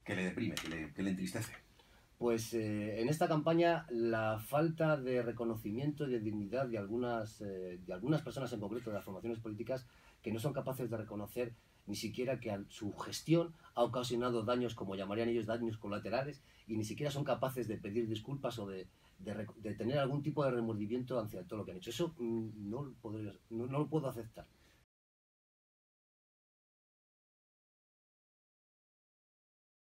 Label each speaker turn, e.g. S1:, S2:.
S1: que le deprime, que le entristece?
S2: Pues en esta campaña la falta de reconocimiento y de dignidad de algunas personas en concreto de las formaciones políticas que no son capaces de reconocer ni siquiera que su gestión ha ocasionado daños, como llamarían ellos, daños colaterales, y ni siquiera son capaces de pedir disculpas o de tener algún tipo de remordimiento hacia todo lo que han hecho. Eso no lo puedo aceptar.